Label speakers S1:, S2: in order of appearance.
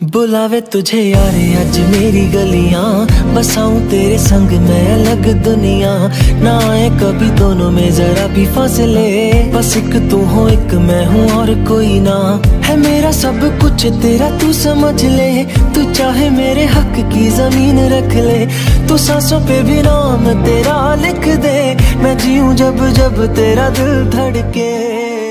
S1: बुलावे तुझे यारे आज मेरी गलियां, बसाऊं तेरे संग मैं अलग दुनिया। ना आए कभी दोनों में जरा भी फासले, बस एक तू हो एक मैं हूँ और कोई ना। है मेरा सब कुछ तेरा तू समझ ले, तू चाहे मेरे हक की जमीन रख ले। तू सांसों पे भी नाम तेरा लिख दे, मैं जीऊं जब जब तेरा दिल धड़के।